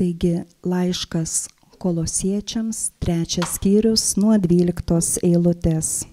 Taigi laiškas Kolosiečiams, 3 skyrius nuo 12 eilutės.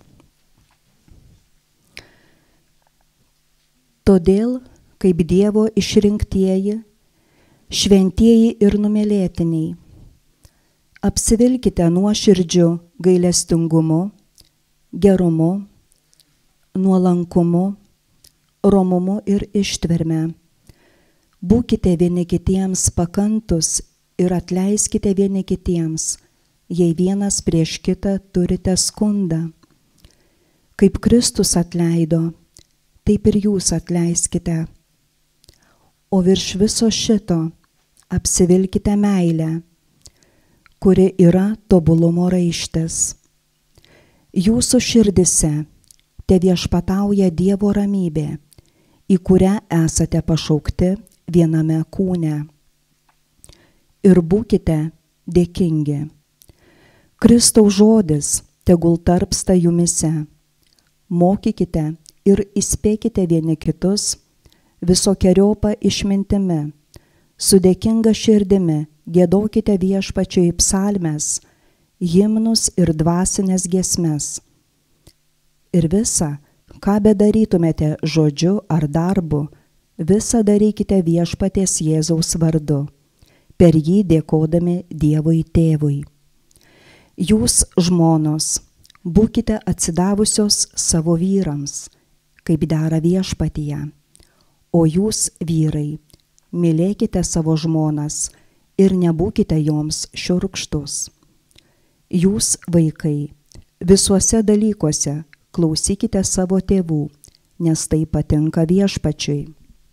Todėl, kaip Dievo išrinktieji, šventieji ir numylėtiniai, apsivilkite nuoširdžiu gailestingumu, gerumu, nuolankumu, romumu ir ištverme. Būkite vieni kitiems pakantus ir atleiskite vieni kitiems, jei vienas prieš kitą turite skundą. Kaip Kristus atleido, taip ir jūs atleiskite. O virš viso šito apsivilkite meilę, kuri yra tobulumo raištis. Jūsų širdise teviešpatauja Dievo ramybė, į kurią esate pašaukti viename kūne. Ir būkite dėkingi. Kristaus žodis tegul tarpsta jumise. Mokykite ir įspėkite vieni kitus visokeriopą išmintimi. Su dėkinga širdimi giedokite Viešpačiui psalmes, himnus ir dvasinės giesmes. Ir visa, ką bedarytumėte žodžiu ar darbu, visa darykite Viešpaties Jėzaus vardu, per jį dėkodami Dievui Tėvui. Jūs, žmonos, būkite atsidavusios savo vyrams, kaip dera Viešpatyje, o jūs, vyrai, mylėkite savo žmonas ir nebūkite joms šiurkštūs. Jūs, vaikai, visuose dalykuose klausykite savo tėvų, nes tai patinka Viešpačiui.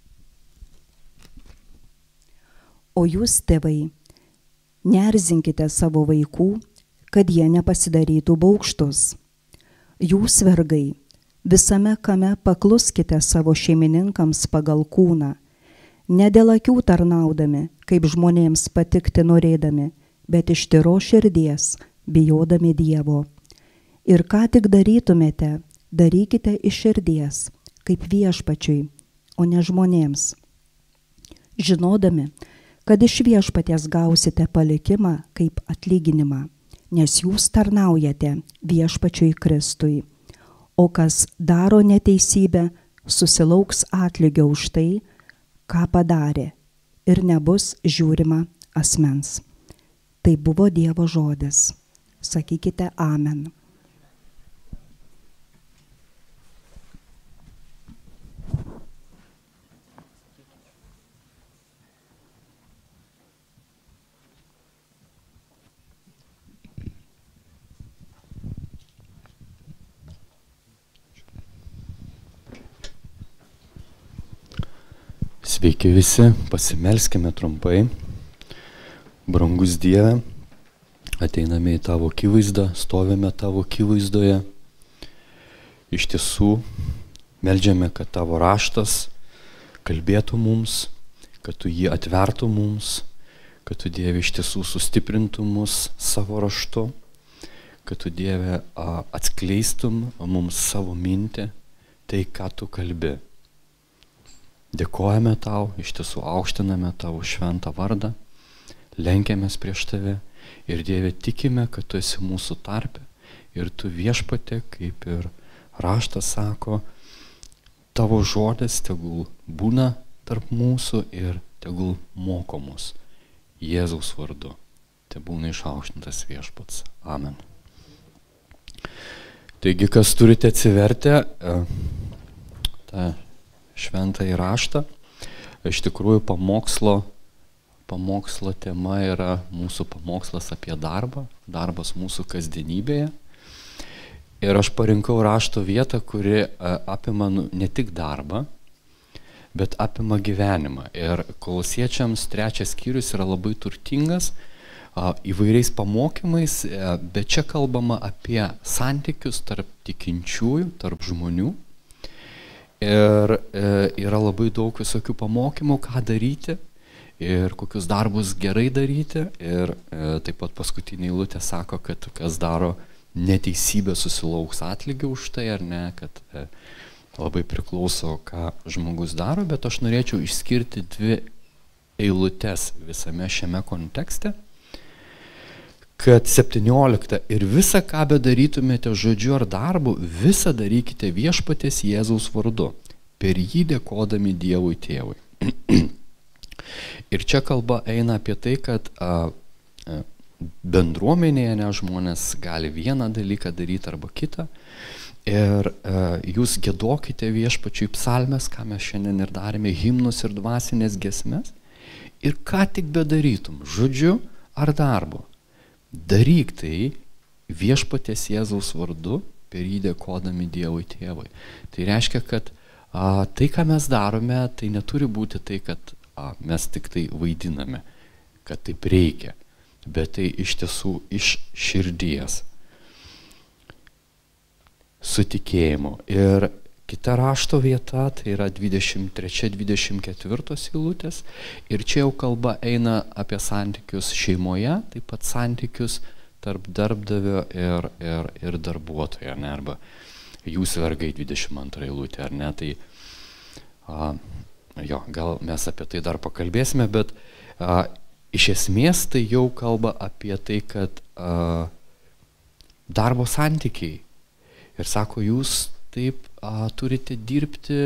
O jūs, tėvai, neerzinkite savo vaikų, kad jie nepasidarytų baugštus. Jūs, vergai, visame kame pakluskite savo šeimininkams pagal kūną, ne dėl akių tarnaudami, kaip žmonėms patikti norėdami, bet iš tyros širdies, bijodami Dievo. Ir ką tik darytumėte, darykite iš širdies, kaip Viešpačiui, o ne žmonėms. Žinodami, kad iš Viešpaties gausite palikimą kaip atlyginimą, nes jūs tarnaujate Viešpačiui Kristui. O kas daro neteisybę, susilauks atlygio už tai, ką padarė, ir nebus žiūrima asmens. Tai buvo Dievo žodis. Sakykite amen. Sveiki visi, pasimelskime trumpai. Brangus Dieve, ateiname į tavo akivaizdą, stovime tavo akivaizdoje. Iš tiesų, meldžiame, kad tavo raštas kalbėtų mums, kad tu jį atvertų mums, kad tu, Dieve, iš tiesų sustiprintų mus savo raštu, kad tu, Dieve, atskleistum mums savo mintį, tai, ką tu kalbi. Dėkojame tau, iš tiesų aukštiname tavo šventą vardą, lenkiamės prieš tave ir, Dieve, tikime, kad tu esi mūsų tarpe ir tu, Viešpatie, kaip ir raštas sako, tavo žodis tegul būna tarp mūsų ir tegul moko mus Jėzaus vardu. Te būna išaukštintas Viešpats. Amen. Taigi, kas turite atsivertę tą šventąjį raštą, iš tikrųjų pamokslo tema yra mūsų pamokslas apie darbą, darbas mūsų kasdienybėje. Ir aš parinkau rašto vietą, kuri apima ne tik darbą, bet apima gyvenimą. Ir Kolosiečiams 3 skyrius yra labai turtingas įvairiais pamokymais, bet čia kalbama apie santykius tarp tikinčiųjų, tarp žmonių. Ir yra labai daug visokių pamokymų, ką daryti ir kokius darbus gerai daryti. Ir taip pat paskutinė eilutė sako, kad kas daro neteisybę susilauks atlygio už tai, ar ne, kad labai priklauso, ką žmogus daro, bet aš norėčiau išskirti 2 eilutes visame šiame kontekste, kad 17 ir visa, ką bedarytumėte žodžiu ar darbu, visa darykite viešpaties Jėzaus vardu, per jį dėkodami Dievui Tėvui. Ir čia kalba eina apie tai, kad bendruomenėje žmonės gali vieną dalyką daryti arba kitą. Ir jūs giedokite viešpačiui psalmes, ką mes šiandien ir darėme, himnus ir dvasinės giesmes. Ir ką tik bedarytum, žodžiu ar darbu, daryk tai viešpaties Jėzaus vardu, per jį dėkodami Dievui Tėvui. Tai reiškia, kad tai, ką mes darome, tai neturi būti tai, kad mes tik tai vaidiname, kad taip reikia, bet tai iš tiesų iš širdies, su tikėjimu. Ir kita rašto vieta, tai yra 23-24 eilutės, ir čia jau kalba eina apie santykius šeimoje, taip pat santykius tarp darbdavio ir darbuotojo, ne, arba jūs vergai 22 eilutė, ar ne, tai gal mes apie tai dar pakalbėsime, bet iš esmės tai jau kalba apie tai, kad darbo santykiai. Ir sako, jūs taip turite dirbti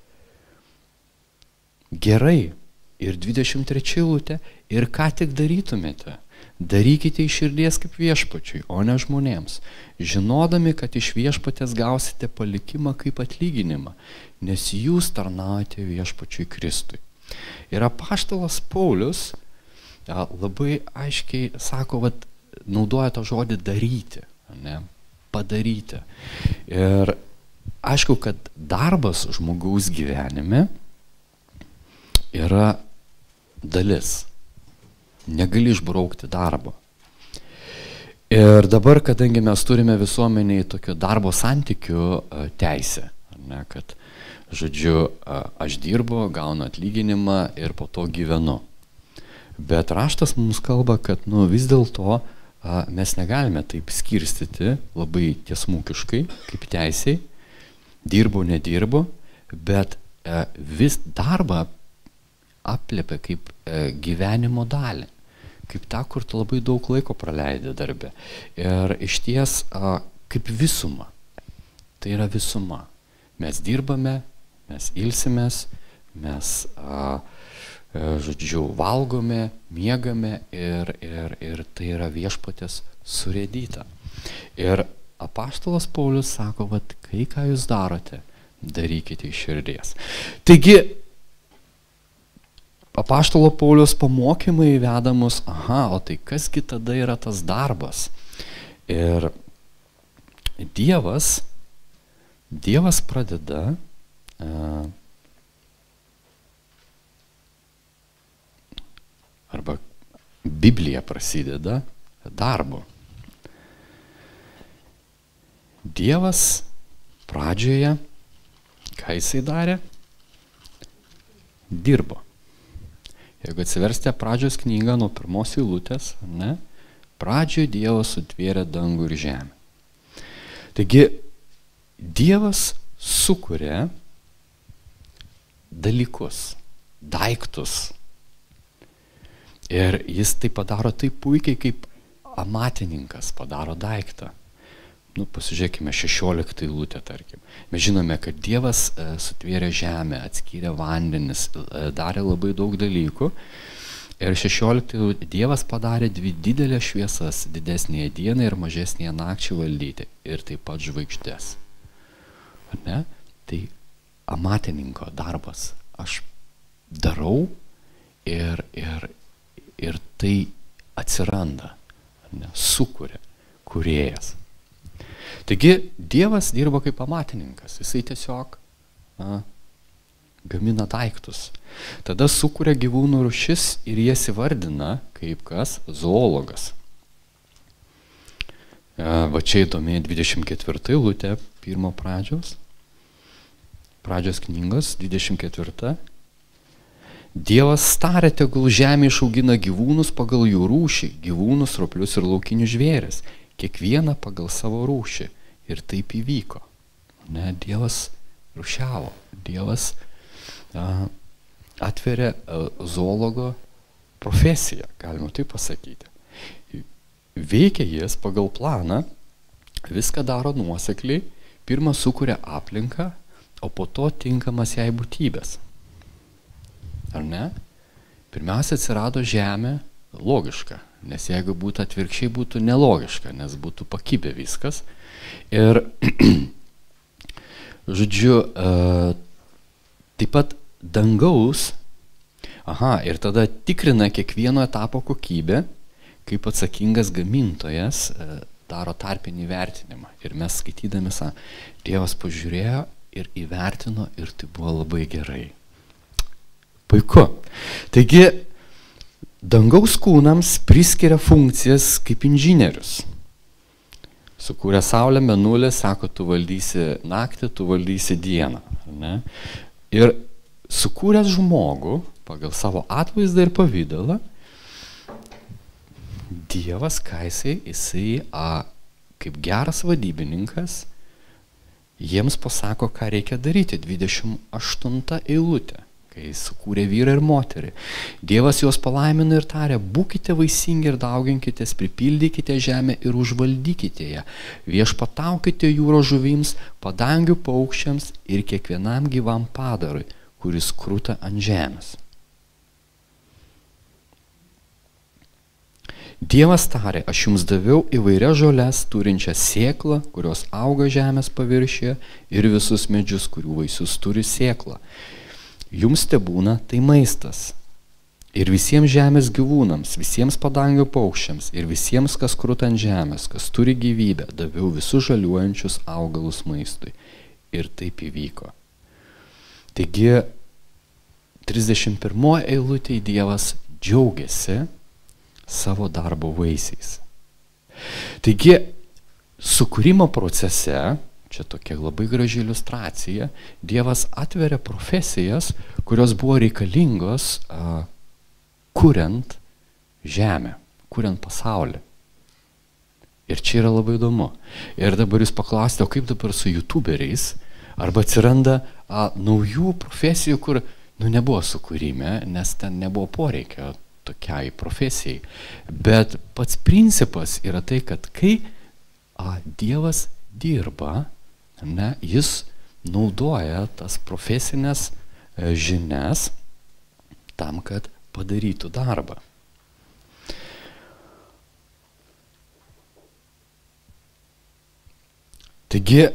gerai. Ir 23 eilutė, ir ką tik darytumėte, darykite iš širdies kaip viešpačiui, o ne žmonėms, žinodami, kad iš viešpatės gausite palikimą kaip atlyginimą, nes jūs tarnaujate viešpačiui Kristui. Ir apaštalas Paulius labai aiškiai sako, naudoja tą žodį daryti, ne? Padaryti. Ir aišku, kad darbas žmogaus gyvenime yra dalis. Negali išbraukti darbo. Ir dabar, kadangi mes turime visuomeniai tokio darbo santykių teisę, ne, kad, žodžiu, aš dirbu, gaunu atlyginimą ir po to gyvenu. Bet raštas mums kalba, kad vis dėlto mes negalime taip skirstyti labai tiesmukiškai, kaip teisiai, dirbu, nedirbu, bet vis darbą apliepia kaip gyvenimo dalį, kaip tą, kur tu labai daug laiko praleidi darbe. Ir iš ties kaip visuma. Tai yra visuma. Mes dirbame, mes ilsimės, mes žodžiu, valgome, miegame ir tai yra viešpatės surėdyta. Ir apaštalas Paulius sako, kai ką jūs darote, darykite iš širdies. Taigi, apaštalo Paulius pamokymai veda mus, o tai kasgi tada yra tas darbas? Ir Dievas pradeda arba Biblija prasideda darbu. Dievas pradžioje, ką jisai darė? Dirbo. Jeigu atsiversite pradžios knygą nuo pirmos eilutės, ne? Pradžioje Dievas sutvėrė dangų ir žemę. Taigi, Dievas sukuria dalykus, daiktus. Ir jis tai padaro taip puikiai, kaip amatininkas padaro daiktą. Pasižiūrėkime 16 eilutę, tarkim. Mes žinome, kad Dievas sutvėrė žemę, atskyrė vandenis, darė labai daug dalykų. Ir 16 eilutė, Dievas padarė dvi didelės šviesas, didesnėje dienai ir mažesnėje nakčiai valdyti. Ir taip pat žvaigždės. Ne? Tai amatininko darbas. Aš darau ir tai atsiranda, ne, sukuria kūrėjas. Taigi Dievas dirba kaip amatininkas, jisai tiesiog gamina daiktus. Tada sukuria gyvūnų rūšis ir jas įvardina kaip kas? Zoologas. Va čia įdomi 24 eilutė pirmo pradžios knygos, 24. Dievas starė, tegul žemė išaugina gyvūnus pagal jų rūšį, gyvūnus, roplius ir laukinius žvėris, kiekvieną pagal savo rūšį. Ir taip įvyko. Ne, Dievas rūšiavo. Dievas atveria zoologo profesiją, galima taip pasakyti. Veikia jis pagal planą, viską daro nuosekliai, pirmą sukuria aplinką, o po to tinkamas jai būtybės. Ar ne? Pirmiausia atsirado žemė, logiška, nes jeigu būtų atvirkščiai, būtų nelogiška, nes būtų pakibę viskas. Ir, žodžiu, taip pat dangaus, ir tada tikrina kiekvieno etapo kokybę, kaip atsakingas gamintojas daro tarpinį vertinimą. Ir mes skaitydami, Dievas pažiūrėjo ir įvertino, ir tai buvo labai gerai. Puiku. Taigi, dangaus kūnams priskiria funkcijas kaip inžinierius. Sukūrė Saulę, Mėnulį, sako, tu valdysi naktį, tu valdysi dieną. Ne? Ir sukūręs žmogų pagal savo atvaizdą ir pavydalą, Dievas, ką jisai kaip geras vadybininkas, jiems pasako, ką reikia daryti. 28 eilutė. Kai jis sukūrė vyrą ir moterį. Dievas juos palaimino ir tarė, būkite vaisingi ir dauginkitės, pripildykite žemę ir užvaldykite ją. Viešpataukite jūros žuvims, padangių paukščiams ir kiekvienam gyvam padarui, kuris kruta ant žemės. Dievas tarė, aš jums daviau įvairias žoles, turinčią sėklą, kurios auga žemės paviršiuje, ir visus medžius, kurių vaisius turi sėklą. Jums tebūna tai maistas. Ir visiems žemės gyvūnams, visiems padangių paukščiams, ir visiems, kas kruta ant žemės, kas turi gyvybę, daviau visus žaliuojančius augalus maistui. Ir taip įvyko. Taigi, 31 eilutėje Dievas džiaugiasi savo darbo vaisiais. Taigi, sukūrimo procese, čia tokia labai graži iliustracija, Dievas atveria profesijas, kurios buvo reikalingos kuriant žemę, kuriant pasaulį. Ir čia yra labai įdomu. Ir dabar jūs paklausite, o kaip dabar su youtuberiais, arba atsiranda naujų profesijų, kur nebuvo sukūrime, nes ten nebuvo poreikio tokiai profesijai. Bet pats principas yra tai, kad kai Dievas dirba, jis naudoja tas profesinės žinias tam, kad padarytų darbą. Taigi,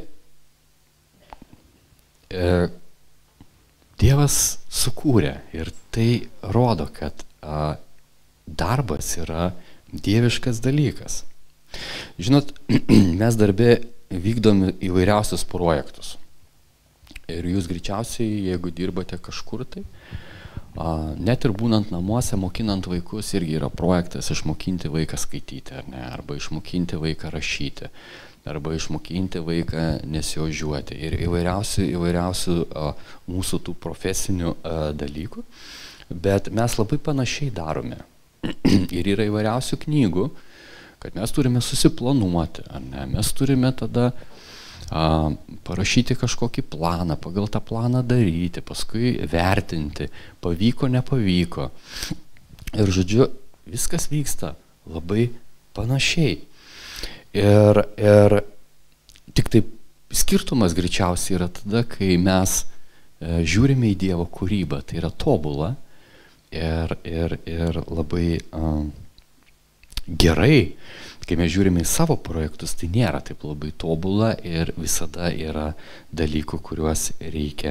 Dievas sukūrė ir tai rodo, kad darbas yra dieviškas dalykas. Žinot, mes darbė vykdom įvairiausius projektus. Ir jūs greičiausiai, jeigu dirbate kažkur tai, net ir būnant namuose, mokinant vaikus, irgi yra projektas išmokinti vaiką skaityti, ar ne? Arba išmokinti vaiką rašyti, arba išmokinti vaiką nesiožiuoti. Ir įvairiausių mūsų tų profesinių dalykų. Bet mes labai panašiai darome. Ir yra įvairiausių knygų, kad mes turime susiplanuoti, ar ne? Mes turime tada parašyti kažkokį planą, pagal tą planą daryti, paskui vertinti, pavyko, nepavyko. Ir žodžiu, viskas vyksta labai panašiai. Ir tik taip skirtumas greičiausiai yra tada, kai mes žiūrime į Dievo kūrybą, tai yra tobula ir labai gerai, kai mes žiūrime į savo projektus, tai nėra taip labai tobula ir visada yra dalykų, kuriuos reikia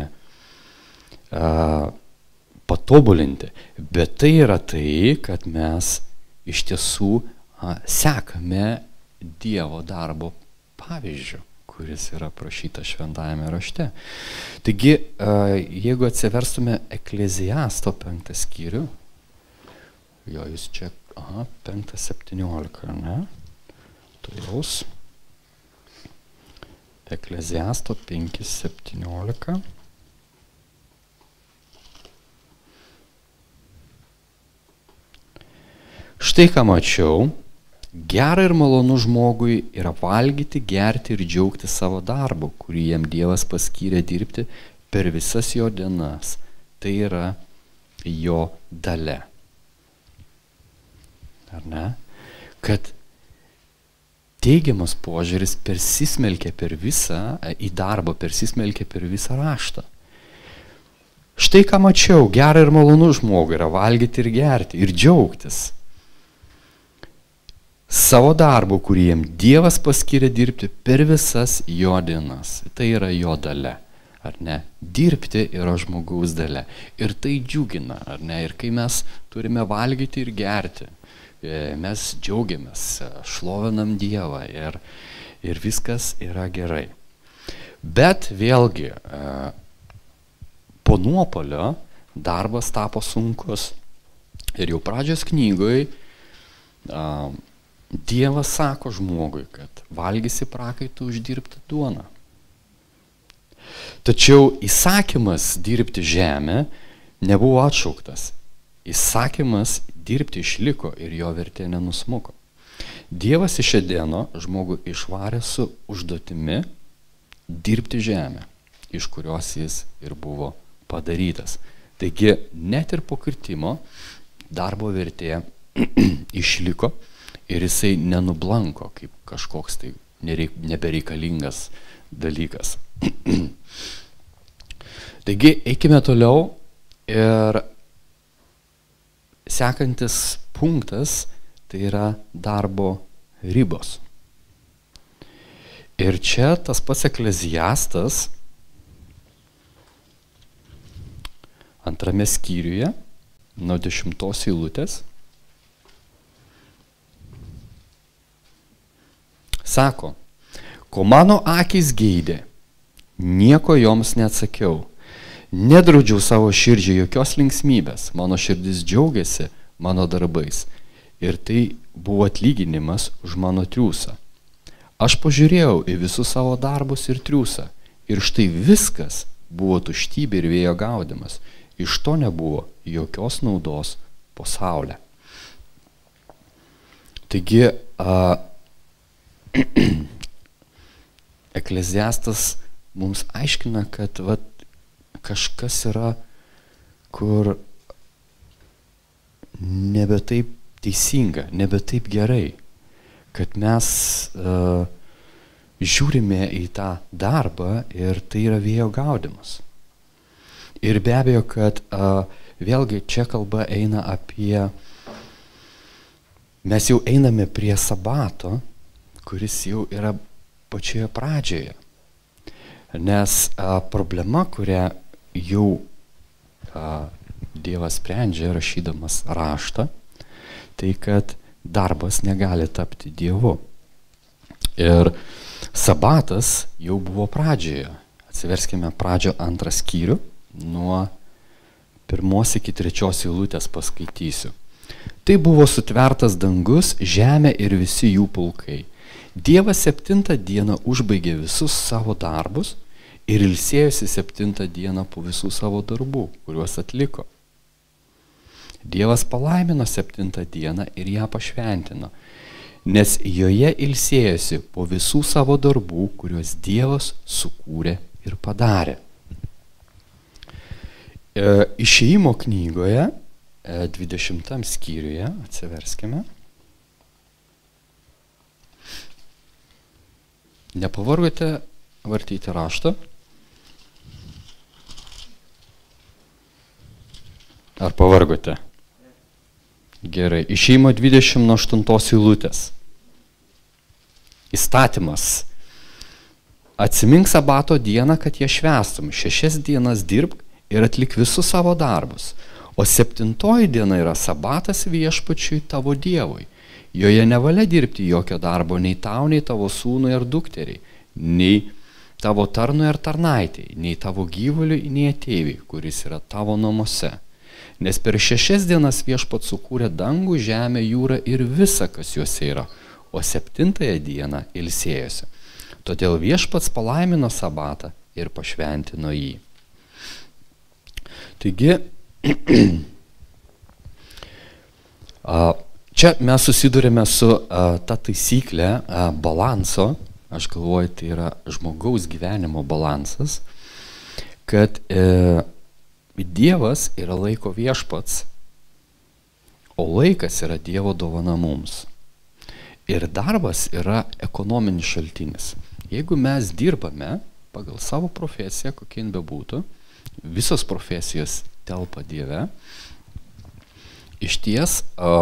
patobulinti. Bet tai yra tai, kad mes iš tiesų sekame Dievo darbo pavyzdžiu, kuris yra aprašytas Šventajame rašte. Taigi, jeigu atsiverstume Ekleziasto 5 skyrių, jo, jūs čia 5:17, ne? Toliaus. Ekleziasto 5:17. Štai ką mačiau, gera ir malonu žmogui yra valgyti, gerti ir džiaugti savo darbu, kurį jam Dievas paskyrė dirbti per visas jo dienas. Tai yra jo dalia. ar ne? Kad teigiamas požiūris persismelkia per visą, į darbą persismelkia per visą raštą. Štai ką mačiau, gera ir malonu žmogui yra valgyti ir gerti ir džiaugtis savo darbu, kurį jam Dievas paskyrė dirbti per visas jo dienas. Tai yra jo dalia, ar ne? Dirbti yra žmogaus dalia. Ir tai džiugina, ar ne? Ir kai mes turime valgyti ir gerti, mes džiaugiamės, šlovinam Dievą ir viskas yra gerai. Bet vėlgi, po nuopuolio darbas tapo sunkus. Ir jau pradžios knygoj Dievas sako žmogui, kad valgysi prakaitų uždirbti duoną. Tačiau įsakymas dirbti žemę nebuvo atšauktas. Įsakymas dirbti išliko ir jo vertė nenusmuko. Dievas iš Edeno žmogų išvarė su užduotimi dirbti žemę, iš kurios jis ir buvo padarytas. Taigi net ir po kritimo darbo vertė išliko ir jisai nenublanko kaip kažkoks tai nebereikalingas dalykas. Taigi eikime toliau ir sekantis punktas tai yra darbo ribos. Ir čia tas pats Ekleziastas 2 skyriuje nuo 10 eilutės sako, ko mano akys geidė, nieko joms neatsakiau, nedraudžiau savo širdžiai jokios linksmybės, mano širdis džiaugiasi mano darbais ir tai buvo atlyginimas už mano triūsą. Aš pažiūrėjau į visus savo darbus ir triūsą ir štai viskas buvo tuštybė ir vėjo gaudimas, iš to nebuvo jokios naudos po saulę. Taigi, Ekleziastas mums aiškina, kad kažkas yra, kur nebe taip teisinga, nebe taip gerai, kad mes žiūrime į tą darbą ir tai yra vėjo gaudimas. Ir be abejo, kad vėlgi čia kalba eina apie, mes jau einame prie sabato, kuris jau yra pačioje pradžioje. Nes problema, kurią jau Dievas sprendžia rašydamas raštą, tai kad darbas negali tapti Dievu. Ir sabatas jau buvo pradžioje. Atsiverskime pradžio 2 skyrių, nuo 1 iki 3 eilutės paskaitysiu. Tai buvo sutvertas dangus, žemė ir visi jų pulkai. Dievas 7 dieną užbaigė visus savo darbus ir ilsėjosi 7 dieną po visų savo darbų, kuriuos atliko. Dievas palaimino 7 dieną ir ją pašventino, nes joje ilsėjosi po visų savo darbų, kuriuos Dievas sukūrė ir padarė. Išėjimo knygoje 20 skyriuje, atsiverskime. Nepavargote vartyti raštą? Ar pavargote? Gerai. Išėjimo 20 nuo 8 eilutės. Įstatymas. Atsimink sabato dieną, kad ją švęstum. 6 dienas dirbk ir atlik visus savo darbus. O 7 diena yra sabatas viešpačiui tavo Dievui. Joje nevalia dirbti jokio darbo nei tau, nei tavo sūnui ar dukteriai, nei tavo tarnui ar tarnaitei, nei tavo gyvuliui, nei ateiviai, kuris yra tavo namuose. Nes per 6 dienas viešpats sukūrė dangų, žemę, jūrą ir visa, kas juose yra, o 7 dieną ilsėjosi. Todėl viešpats palaimino sabatą ir pašventino jį. Taigi, čia mes susidurime su ta taisyklė balanso, aš galvoju, tai yra žmogaus gyvenimo balansas, kad Dievas yra laiko viešpats, o laikas yra Dievo dovana mums. Ir darbas yra ekonominis šaltinis. Jeigu mes dirbame pagal savo profesiją, kokia jin bebūtų, visos profesijos telpa Dieve, iš ties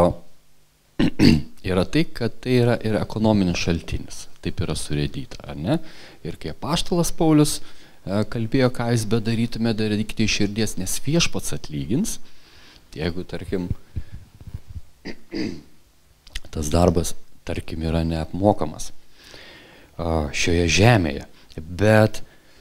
yra tai, kad tai yra ir ekonominis šaltinis. Taip yra surėdyta, ar ne? Ir kai apaštalas Paulius kalbėjo, ką jūs bedarytume, darykite iš širdies, nes viešpats atlygins, jeigu, tarkim, tas darbas, tarkim, yra neapmokamas šioje žemėje. Bet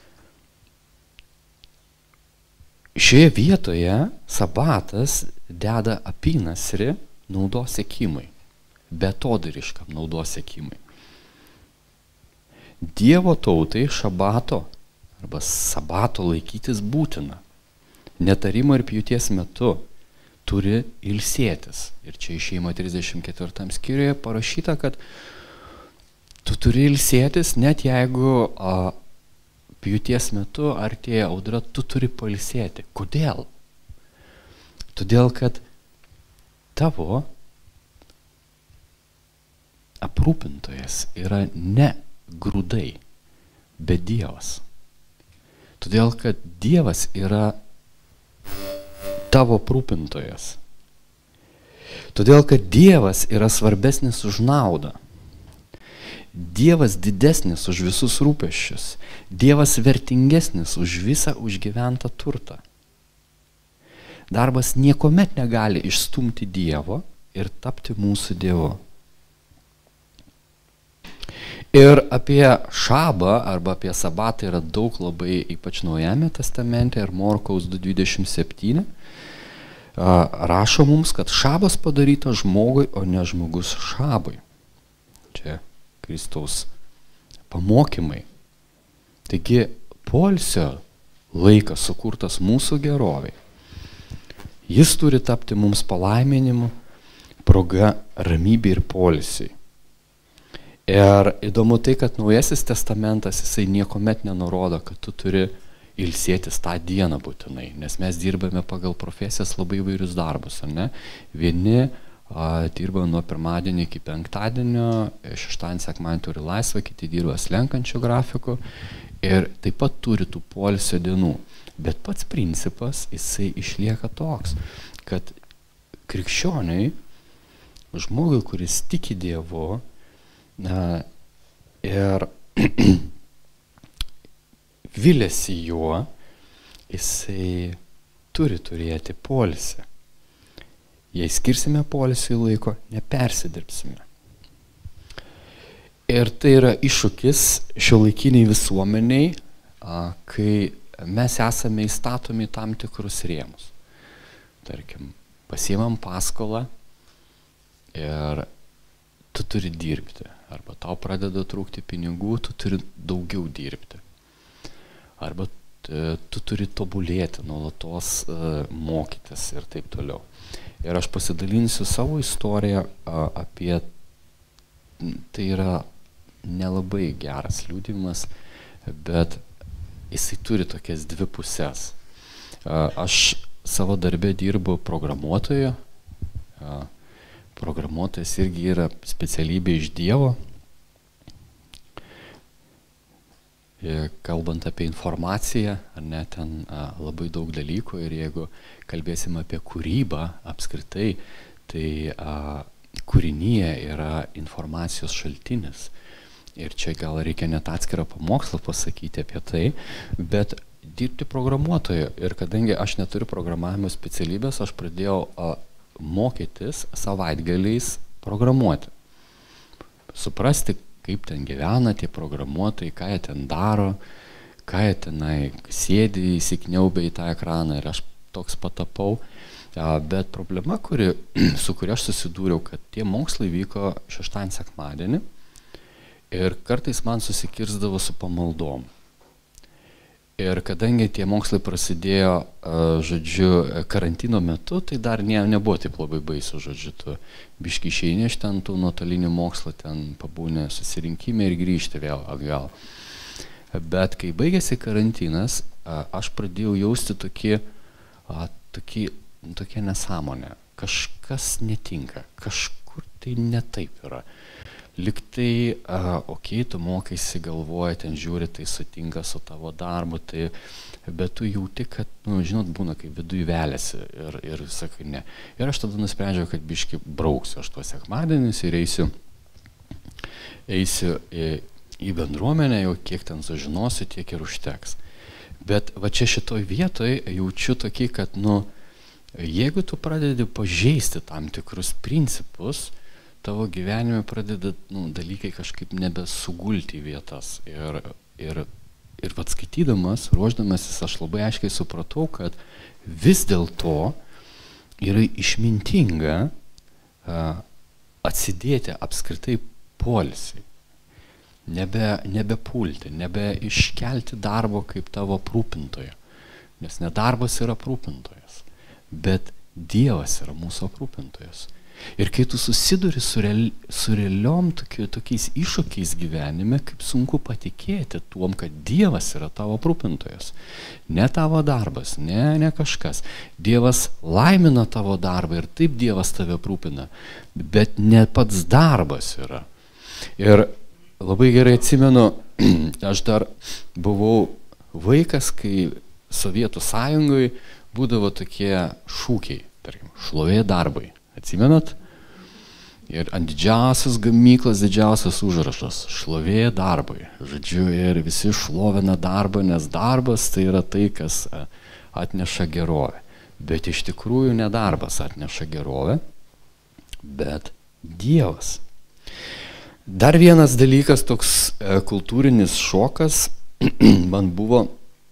šioje vietoje sabatas deda apynasrį naudos siekimui, betodariškam naudos siekimui. Dievo tautai šabato arba sabato laikytis būtina. Netarimo ir pjūties metu turi ilsėtis. Ir čia Išėjimo 34 skyriuje parašyta, kad tu turi ilsėtis, net jeigu pjūties metu artėja audra, tu turi pailsėti. Kodėl? Todėl, kad tavo aprūpintojas yra ne grūdai, bet Dievas. Todėl, kad Dievas yra tavo aprūpintojas. Todėl, kad Dievas yra svarbesnis už naudą. Dievas didesnis už visus rūpesčius. Dievas vertingesnis už visą užgyventą turtą. Darbas niekuomet negali išstumti Dievo ir tapti mūsų Dievu. Ir apie šabą arba apie sabatą yra daug labai, ypač Naujajame testamente ir Morkaus 2.27 rašo mums, kad šabas padarytas žmogui, o ne žmogus šabui. Čia Kristaus pamokymai. Taigi poilsio laikas sukurtas mūsų geroviai. Jis turi tapti mums palaiminimu, proga ramybė ir poilsiui. Ir įdomu tai, kad Naujasis testamentas, jisai niekuomet nenurodo, kad tu turi ilsėtis tą dieną būtinai, nes mes dirbame pagal profesijas labai įvairius darbus, ar ne? Vieni dirba nuo pirmadienio iki penktadienio, šeštadienį, sekmadienį turi laisvą, kiti dirba slenkančių grafikų ir taip pat turi tų poilsio dienų. Bet pats principas, jisai išlieka toks, kad krikščioniui, žmogui, kuris tiki Dievu, ir viliasi juo, jisai turi turėti poilsį. Jei skirsime poilsiui laiko, nepersidirbsime. Ir tai yra iššūkis šiuolaikiniai visuomeniai, kai mes esame įstatomi tam tikrus rėmus. Tarkim, pasiimam paskolą ir tu turi dirbti. Arba tau pradeda trūkti pinigų, tu turi daugiau dirbti. Arba tu turi tobulėti, nuolatos mokytis ir taip toliau. Ir aš pasidalinsiu savo istoriją apie, tai yra nelabai geras liudijimas, bet jisai turi tokias dvi pusės. Aš savo darbę dirbu programuotoju. Programuotojas irgi yra specialybė iš Dievo. Kalbant apie informaciją, ar ne, ten labai daug dalykų ir jeigu kalbėsim apie kūrybą apskritai, tai kūrinyje yra informacijos šaltinis. Ir čia gal reikia net atskirą pamokslą pasakyti apie tai, bet dirbti programuotoju. Ir kadangi aš neturiu programavimo specialybės, aš pradėjau mokytis savaitgaliais programuoti. Suprasti, kaip ten gyvena tie programuotojai, ką jie ten daro, ką jie tenai sėdi, įsikniaubia į tą ekraną ir aš toks patapau. Bet problema, su kuria aš susidūriau, kad tie mokslai vyko šeštadienį, sekmadienį ir kartais man susikirsdavo su pamaldom. Ir kadangi tie mokslai prasidėjo, žodžiu, karantino metu, tai dar nebuvo taip labai baisu, žodžiu, tu biški išeini iš ten tų nuotolinių mokslų, ten pabūnė susirinkime ir grįžti vėl atgal. Bet kai baigėsi karantinas, aš pradėjau jausti tokią nesąmonę. kažkas netinka, kažkur tai netaip yra. Liktai, tu mokaisi, galvoji, ten žiūri, tai sutinka su tavo darbu, tai, bet tu jauti, kad, žinot, būna, kai viduj veliasi ir sakai ne. Ir aš tada nusprendžiau, kad biški brauksiu aš tuos sekmadienius ir eisiu į bendruomenę, jau kiek ten sužinosiu, tiek ir užteks. Bet va čia šitoj vietoj jaučiu tokį, kad, jeigu tu pradedi pažeisti tam tikrus principus, tavo gyvenime pradeda dalykai kažkaip nebesugulti į vietas. Ir vat skaitydamas, ruošdamasis, aš labai aiškiai supratau, kad vis dėlto yra išmintinga atsidėti apskritai poilsiui. Nebepulti, nebeiškelti darbo kaip tavo aprūpintojo. Nes ne darbas yra aprūpintojas, bet Dievas yra mūsų aprūpintojas. Ir kai tu susiduri su realiom tokiais iššūkiais gyvenime, kaip sunku patikėti tuom, kad Dievas yra tavo aprūpintojas. Ne tavo darbas, ne kažkas. Dievas laimina tavo darbą ir taip Dievas tave aprūpina, bet ne pats darbas yra. Ir labai gerai atsimenu, aš dar buvau vaikas, kai Sovietų Sąjungoje būdavo tokie šūkiai, tarkim, šlovė darbai. Atsimenat? Ir ant didžiausias gamyklas, didžiausias užrašas – šlovė darbai. Žodžiu, ir visi šlovina darbą, nes darbas tai yra tai, kas atneša gerovę. Bet iš tikrųjų ne darbas atneša gerovę, bet Dievas. Dar vienas dalykas, toks kultūrinis šokas, man buvo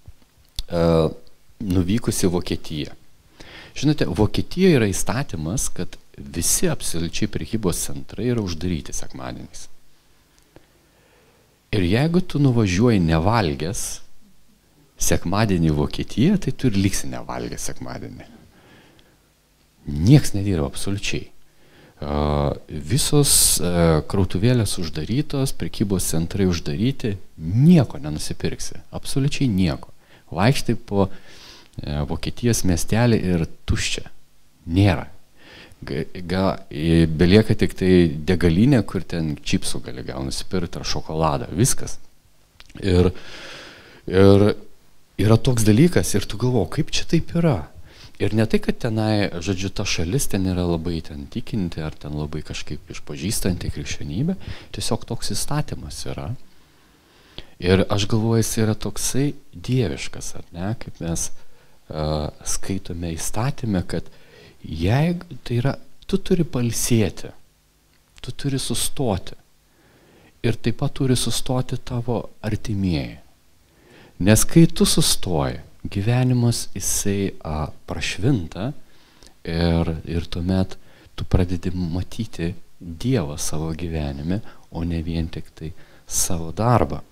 nuvykus į Vokietiją. Žinote, Vokietijoje yra įstatymas, kad visi absoliučiai prekybos centrai yra uždaryti sekmadieniais. Ir jeigu tu nuvažiuoji nevalgęs sekmadienį į Vokietiją, tai tu ir liksi nevalgęs sekmadienį. Nieks nedirba absoliučiai. Visos krautuvėlės uždarytos, prekybos centrai uždaryti, nieko nenusipirksi, absoliučiai nieko. Vaikštai po Vokietijos miestelį ir tuščia. Nėra. Belieka tik tai degalinė, kur ten čipsų gali nusipirkti ar šokoladą. Viskas. Ir yra toks dalykas ir tu galvoji, kaip čia taip yra. Ir ne tai, kad tenai, žodžiu, ta šalis ten yra labai ten tikinti ar ten labai kažkaip išpažįstanti krikščionybę, tiesiog toks įstatymas yra. Ir aš galvoju, jis yra toksai dieviškas, ar ne, kaip mes skaitome įstatymę, kad jeigu tai yra, tu turi pailsėti, tu turi sustoti ir taip pat turi sustoti tavo artimieji. Nes kai tu sustoji, gyvenimas jisai prašvinta ir tuomet tu pradedi matyti Dievą savo gyvenime, o ne vien tik tai savo darbą.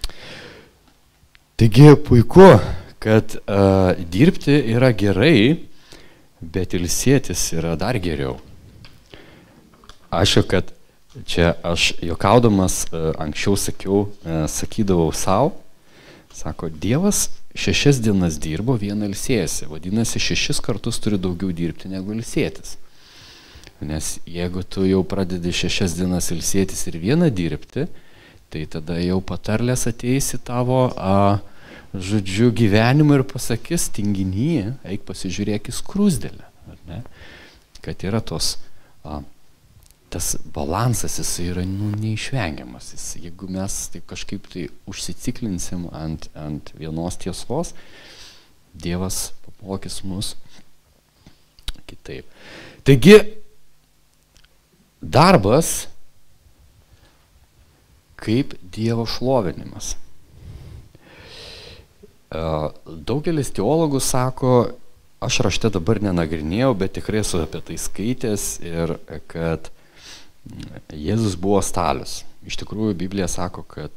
Taigi puiku, kad dirbti yra gerai, bet ilsėtis yra dar geriau. Aišku, kad čia aš juokaudamas anksčiau sakydavau savo, sako, Dievas 6 dienas dirbo, vieną ilsėjasi, vadinasi 6 kartus turi daugiau dirbti negu ilsėtis. Nes jeigu tu jau pradedi 6 dienas ilsėtis ir vieną dirbti, tai tada jau patarlės ateis į tavo žodžiu, gyvenimą ir pasakys, tinginyje, eik pasižiūrėk į skruzdėlę. Kad yra tas balansas, jis yra neišvengiamas. Jeigu mes taip kažkaip tai užsiciklinsim ant vienos tiesos, Dievas pamokys mus kitaip. Taigi, darbas kaip Dievo šlovinimas. Daugelis teologų sako, aš rašte dabar nenagrinėjau, bet tikrai esu apie tai skaitęs ir kad Jėzus buvo stalius. Iš tikrųjų, Biblija sako, kad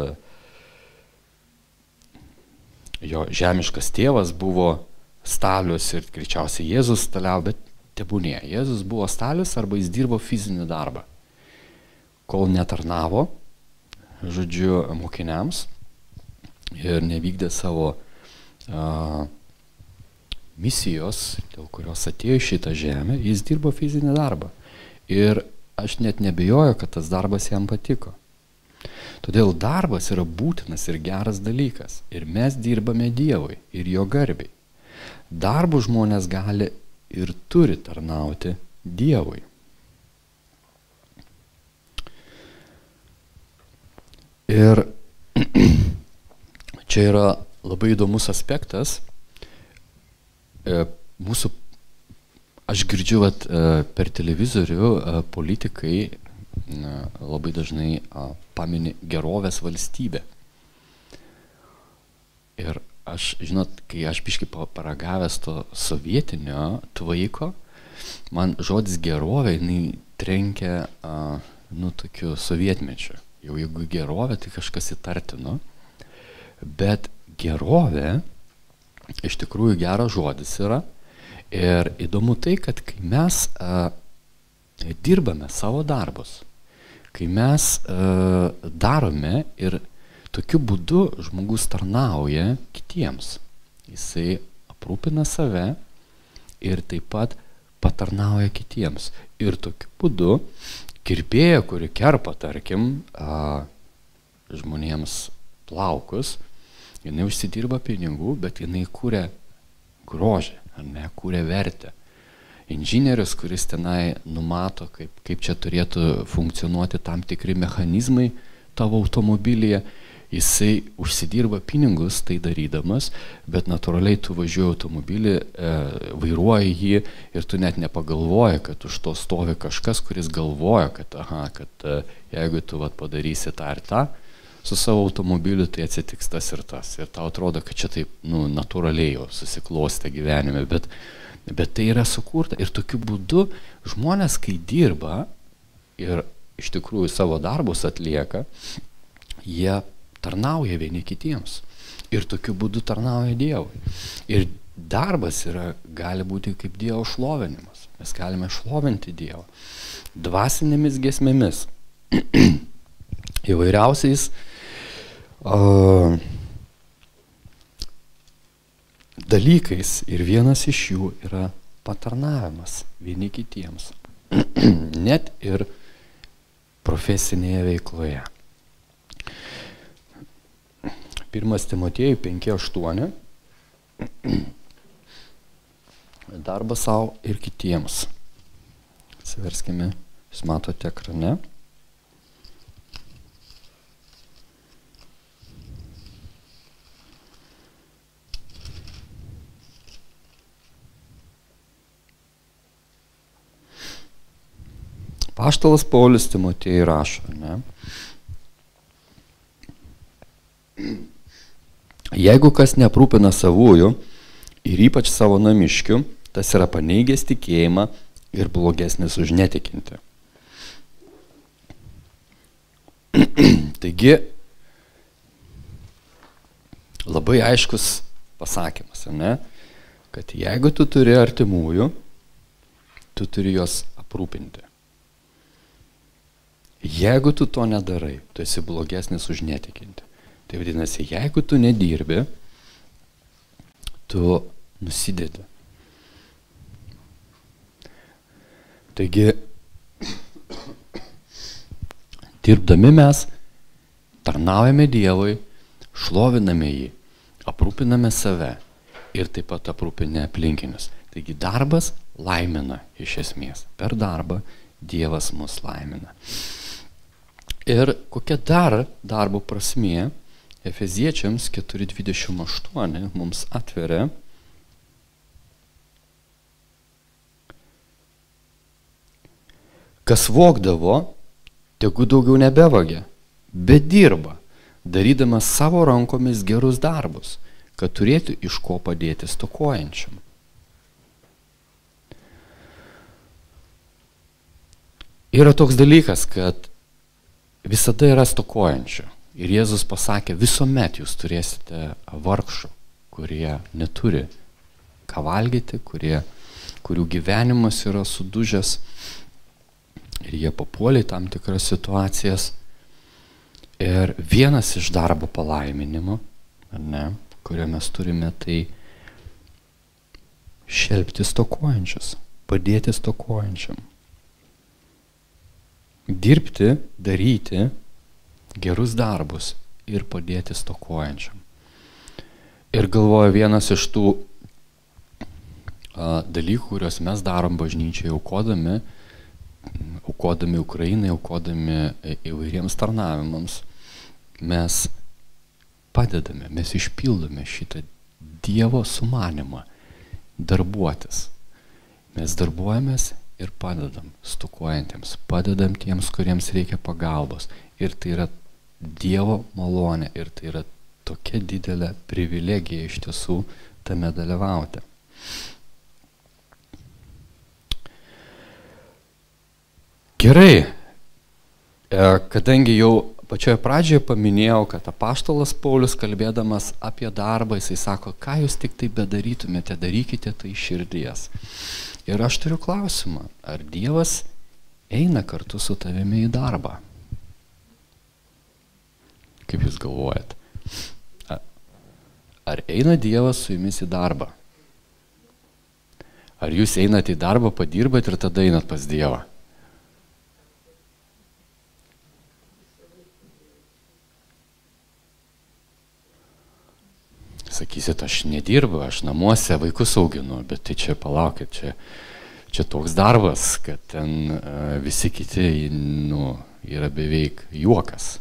jo žemiškas tėvas buvo stalius ir greičiausiai Jėzus staliavo, bet tebūnie. Jėzus buvo stalius arba jis dirbo fizinį darbą, kol netarnavo, žodžiu, mokiniams ir nevykdė savo misijos, dėl kurios atėjo į šitą žemę, jis dirbo fizinį darbą. Ir aš net nebejoju, kad tas darbas jam patiko. Todėl darbas yra būtinas ir geras dalykas. Ir mes dirbame Dievui ir jo garbiai. Darbu žmonės gali ir turi tarnauti Dievui. Ir čia yra labai įdomus aspektas. Aš girdžiu per televizorių politikai labai dažnai pamini gerovės valstybę. Ir aš, žinot, kai aš biškai paragavęs to sovietinio tvaiko, man žodis gerovė, jinai trenkia, tokiu sovietmečiu. Jau jeigu gerovė, tai kažkas įtartino. Bet gerovė, iš tikrųjų geras žodis yra. Ir įdomu tai, kad kai mes dirbame savo darbus, kai mes darome ir tokiu būdu žmogus tarnauja kitiems. Jisai aprūpina save ir taip pat patarnauja kitiems. Ir tokiu būdu kirpėja, kuri kerpa, tarkim, žmonėms plaukus, jinai užsidirba pinigų, bet jinai kūrė grožį, ar ne, kūrė vertę. Inžinierius, kuris tenai numato, kaip čia turėtų funkcionuoti tam tikri mechanizmai tavo automobilyje, jisai užsidirba pinigus tai darydamas, bet natūraliai tu važiuoji automobilį, vairuoji jį ir tu net nepagalvoji, kad už to stovi kažkas, kuris galvoja, kad jeigu tu padarysi tą ir tą su savo automobiliu, tai atsitiks tas ir tas. Ir tau atrodo, kad čia taip natūraliai jau susiklostė gyvenime, bet tai yra sukurta. Ir tokiu būdu žmonės, kai dirba ir iš tikrųjų savo darbus atlieka, jie tarnauja vieni kitiems. Ir tokiu būdu tarnauja Dievui. Ir darbas gali būti kaip Dievo šlovinimas. Mes galime šlovinti Dievą dvasinėmis giesmėmis, įvairiausiais dalykais. Ir vienas iš jų yra patarnavimas vieni kitiems. Net ir profesinėje veikloje. 1 Timotiejui 5:8. Darbas savo ir kitiems. Atsiverskime, jūs matote ekrane. Apaštalas Paulius Timotiejui rašo, ne? Jeigu kas neaprūpina savųjų ir ypač savo namiškių, tas yra paneigęs tikėjimą ir blogesnis už netikinti. Taigi, labai aiškus pasakymas, ne? Kad jeigu tu turi artimųjų, tu turi juos aprūpinti. Jeigu tu to nedarai, tu esi blogesnis už netikinti. Tai vadinasi, jeigu tu nedirbi, tu nusidedi. Taigi, dirbdami mes tarnaujame Dievui, šloviname jį, aprūpiname save ir taip pat aprūpiname aplinkinius. Taigi darbas laimina iš esmės. Per darbą Dievas mus laimina. Ir kokia dar darbo prasmė Efeziečiams 4:28 mums atveria. Kas vogdavo, tegu daugiau nebevagia, bet dirba, darydamas savo rankomis gerus darbus, kad turėtų iš ko padėti stokojančiam. Yra toks dalykas, kad visada yra stokojančių. Ir Jėzus pasakė, visuomet jūs turėsite vargšų, kurie neturi ką valgyti, kurių gyvenimas yra sudužęs ir jie papuolė į tam tikras situacijas. Ir vienas iš darbo palaiminimo, kurio mes turime, tai šelpti stokojančius, padėti stokojančiam. Dirbti, daryti gerus darbus ir padėti stokojančiam. Ir galvoju, vienas iš tų dalykų, kuriuos mes darom bažnyčiai, aukodami Ukrainai, aukodami įvairiems tarnavimams, mes padedame, mes išpildome šitą Dievo sumanimą darbuotis. Mes darbuojamės ir padedam stokojantiems, padedam tiems, kuriems reikia pagalbos. Ir tai yra Dievo malonė ir tai yra tokia didelė privilegija iš tiesų tame dalyvauti. Gerai, kadangi jau pačioje pradžioje paminėjau, kad apaštalas Paulius, kalbėdamas apie darbą, jisai sako, ką jūs tik tai bedarytumėte, darykite tai širdies. Ir aš turiu klausimą, ar Dievas eina kartu su tavimi į darbą? Kaip jūs galvojat? Ar eina Dievas su jumis į darbą? Ar jūs einate į darbą, padirbat ir tada einat pas Dievą? Sakysit, aš nedirbu, aš namuose vaikus auginu, bet tai čia palaukit, čia toks darbas, kad ten visi kiti yra beveik juokas.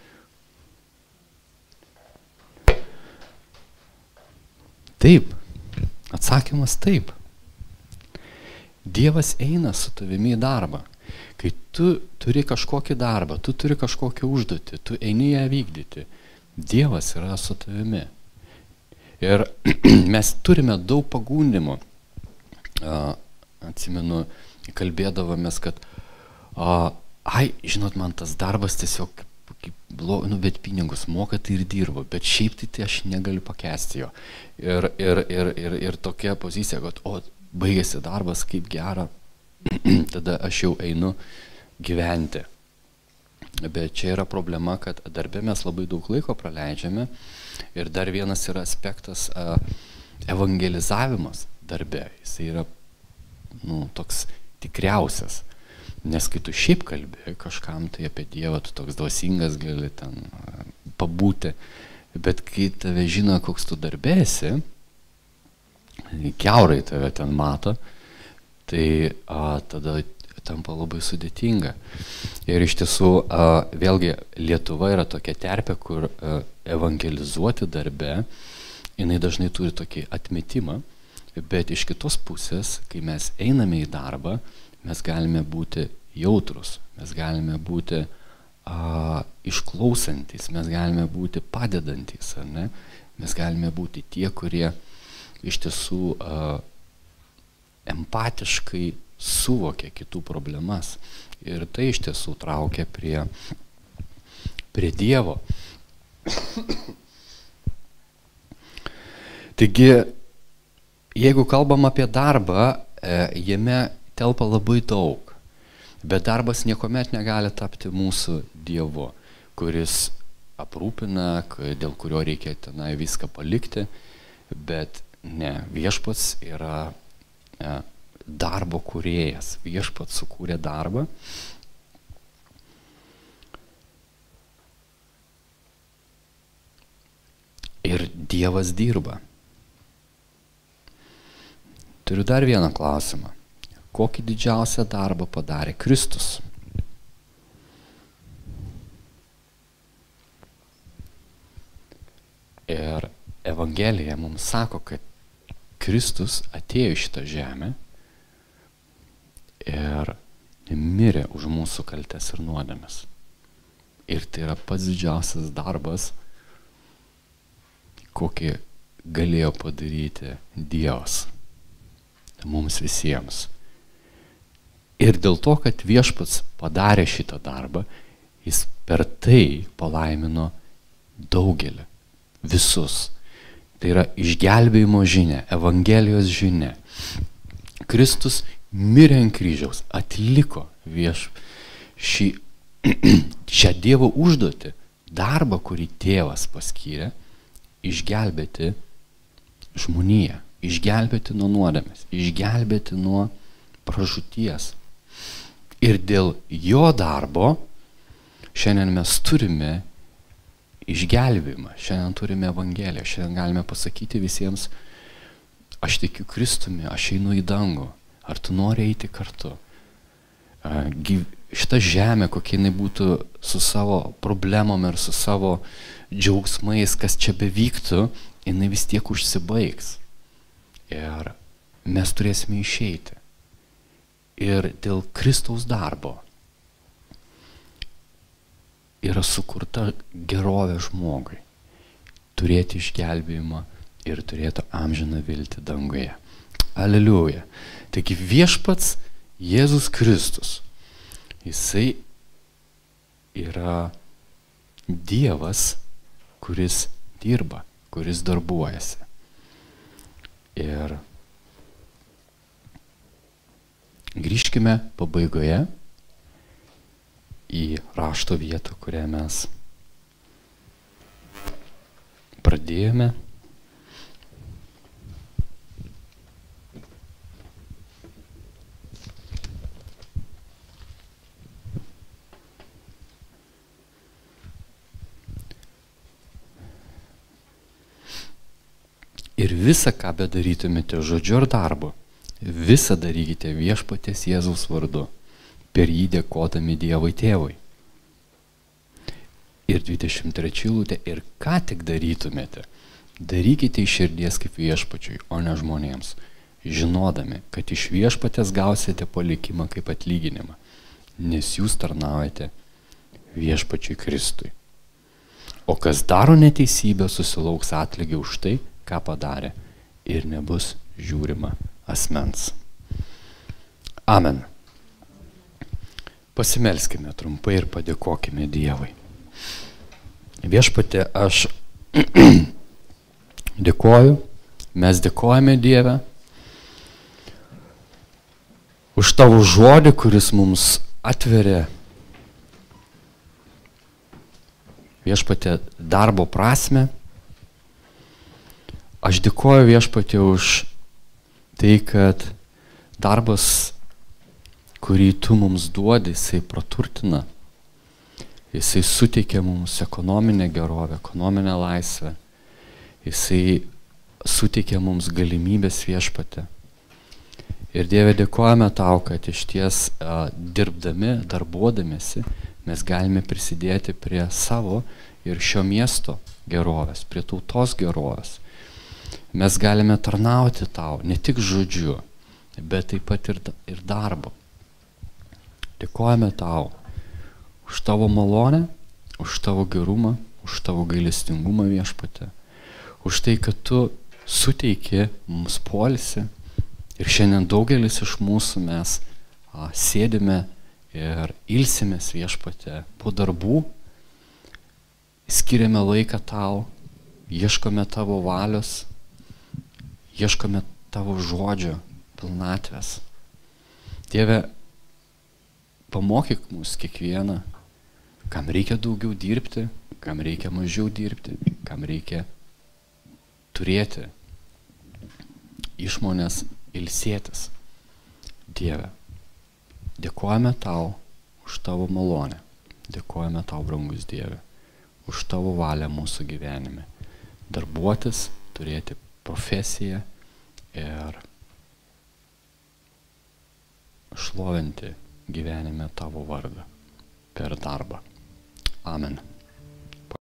Taip, atsakymas taip. Dievas eina su tavimi į darbą. Kai tu turi kažkokį darbą, tu turi kažkokią užduotį, tu eini ją vykdyti, Dievas yra su tavimi. Ir mes turime daug pagundimų. Atsimenu, kalbėdavomės, kad žinot, man tas darbas tiesiog bet pinigus moka, tai ir dirbu, bet šiaip tai aš negaliu pakęsti jo. Ir tokia pozicija, kad baigėsi darbas, kaip gera, tada aš jau einu gyventi. Bet čia yra problema, kad darbe mes labai daug laiko praleidžiame ir dar vienas yra aspektas evangelizavimas darbe. Jis yra toks tikriausias. Nes kai tu šiaip kalbi kažkam tai apie Dievą, tu toks dvasingas gali ten pabūti, bet kai tave žino, koks tu darbėsi, kiaurai tave ten mato, tai tada tampa labai sudėtinga. Ir iš tiesų, vėlgi, Lietuva yra tokia terpė, kur evangelizuoti darbe, jinai dažnai turi tokį atmetimą, bet iš kitos pusės, kai mes einame į darbą, mes galime būti jautrus, mes galime būti išklausantis, mes galime būti padedantis, ar ne? Mes galime būti tie, kurie iš tiesų empatiškai suvokia kitų problemas. Ir tai iš tiesų traukia prie Dievo. Taigi, jeigu kalbam apie darbą, jame telpa labai daug. Bet darbas niekuomet negali tapti mūsų Dievu, kuris aprūpina, dėl kurio reikia tenai viską palikti. Bet ne, viešpats yra darbo kūrėjas. Viešpats sukūrė darbą. Ir Dievas dirba. Turiu dar vieną klausimą. Kokį didžiausią darbą padarė Kristus? Ir Evangelija mums sako, kad Kristus atėjo į šitą žemę ir mirė už mūsų kaltes ir nuodėmes. Ir tai yra pats didžiausias darbas, kokį galėjo padaryti Dievas mums visiems. Ir dėl to, kad viešpats padarė šitą darbą, jis per tai palaimino daugelį, visus. Tai yra išgelbėjimo žinia, Evangelijos žinia. Kristus mirė ant kryžiaus, atliko šią Dievo užduotį, darbą, kurį Tėvas paskyrė, išgelbėti žmoniją, išgelbėti nuo nuodėmės, išgelbėti nuo pražūties. Ir dėl jo darbo šiandien mes turime išgelbėjimą, šiandien turime Evangeliją, šiandien galime pasakyti visiems, aš tikiu Kristumi, aš einu į dangų, ar tu nori eiti kartu. Šita žemė, kokia jinai būtų su savo problemom ir su savo džiaugsmais, kas čia bevyktų, jinai vis tiek užsibaigs. Ir mes turėsime išeiti. Ir dėl Kristaus darbo yra sukurta gerovė žmogui. Turėti išgelbėjimą ir turėti amžiną viltį danguje. Aleliuja. Taigi viešpats Jėzus Kristus, jisai yra Dievas, kuris dirba, kuris darbuojasi. Ir grįžkime pabaigoje į rašto vietą, kurią mes pradėjome. Ir visą, ką bedarytumėte žodžiu ar darbu, visą darykite viešpaties Jėzaus vardu, per jį dėkodami Dievui Tėvui. Ir 23 eilutė, ir ką tik darytumėte, darykite iš širdies kaip viešpačiui, o ne žmonėms, žinodami, kad iš viešpatės gausite palikimą kaip atlyginimą, nes jūs tarnaujate viešpačiui Kristui. O kas daro neteisybę, susilauks atlygį už tai, ką padarė, ir nebus žiūrima asmens. Amen. Pasimelskime trumpai ir padėkokime Dievui. Viešpatie, aš dėkoju, mes dėkojame Dieve už tavo žodį, kuris mums atveria, viešpatie, darbo prasme. Aš dėkoju viešpatie už tai, kad darbas, kurį tu mums duodi, jisai praturtina, jisai suteikia mums ekonominę gerovę, ekonominę laisvę, jisai suteikia mums galimybės viešpatie. Ir Dieve, dėkojame tau, kad iš ties dirbdami, darbuodamėsi, mes galime prisidėti prie savo ir šio miesto gerovės, prie tautos gerovės. Mes galime tarnauti tau, ne tik žodžiu, bet taip pat ir darbu. Dėkojame tau už tavo malonę, už tavo gerumą, už tavo gailestingumą viešpatie, už tai, kad tu suteiki mums poilsį ir šiandien daugelis iš mūsų mes sėdime ir ilsimės viešpatie po darbų, skiriame laiką tau, ieškome tavo valios, ieškome tavo žodžio pilnatvės. Dieve, pamokyk mus kiekvieną, kam reikia daugiau dirbti, kam reikia mažiau dirbti, kam reikia turėti išmonės ilsėtis. Dieve, dėkojame tau už tavo malonę, dėkojame tau, brangus Dieve, už tavo valią mūsų gyvenime. Darbuotis, turėti profesiją ir šlovinti gyvenime tavo vardą per darbą. Amen.